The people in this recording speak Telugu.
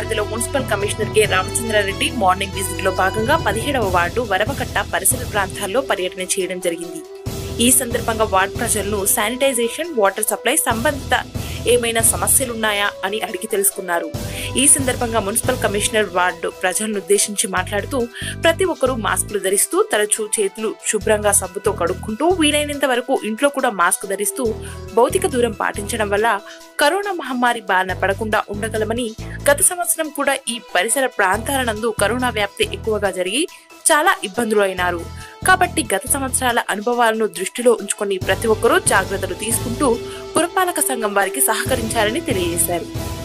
పరిధిలో municipal commissioner K Ramachandra Reddy morning visit లో భాగంగా 17వ వార్డు వరవకట్ట పరిసర ప్రాంతాల్లో పర్యటన చేయడం జరిగింది. ఈ సందర్భంగా వార్డు ప్రజలను శానిటైజేషన్, వాటర్ సప్లై సంబంధిత ఏమైనా సమస్యలున్నాయా అని అడిగి తెలుసుకున్నారు. ఈ సందర్భంగా మున్సిపల్ కమిషనర్ వార్డు ప్రజలను ఉద్దేశించి మాట్లాడుతూ ప్రతి ఒక్కరూ మాస్కులు ధరిస్తూ తరచూ చేతులు శుభ్రంగా సబ్బుతో కడుక్కుంటూ వీలైనంత వరకు ఇంట్లో కూడా మాస్క్ ధరిస్తూ భౌతిక దూరం పాటించడం వల్ల కరోనా మహమ్మారి బారిన పడకుండా ఉండగలమని, గత సంవత్సరం కూడా ఈ పరిసర ప్రాంతాల నందు కరోనా వ్యాప్తి ఎక్కువగా జరిగి చాలా ఇబ్బందులు అయినారు. కాబట్టి గత సంవత్సరాల అనుభవాలను దృష్టిలో ఉంచుకొని ప్రతి ఒక్కరూ జాగ్రత్తలు తీసుకుంటూ పురపాలక సంఘం వారికి సహకరించాలని తెలియజేశారు.